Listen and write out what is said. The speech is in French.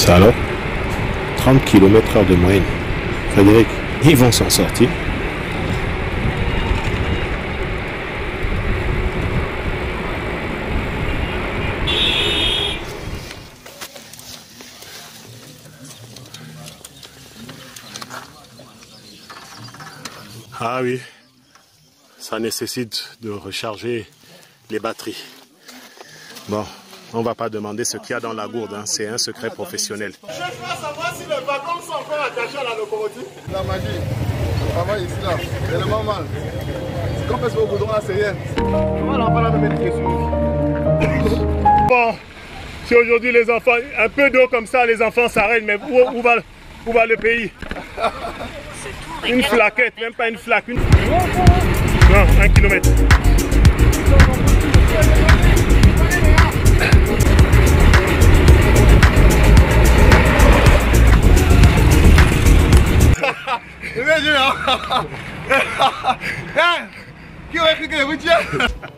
Ça alors? 30 km/h de moyenne. Frédéric, ils vont s'en sortir. Ah oui, ça nécessite de recharger les batteries. Bon, on va pas demander ce qu'il y a dans la gourde, hein. C'est un secret professionnel. Je veux savoir si les wagons sont encore attachés à la locomotive. La magie, on travaille ici là, c'est le mal. Ce qu'on fait sur le goudron là, c'est rien. Voilà, on va la même question. Bon, si aujourd'hui les enfants, un peu d'eau comme ça, les enfants s'arrêtent, mais où va le pays? Une flaquette, même pas une flaque. Non, 1 kilomètre. Qui aurait cru que les routiers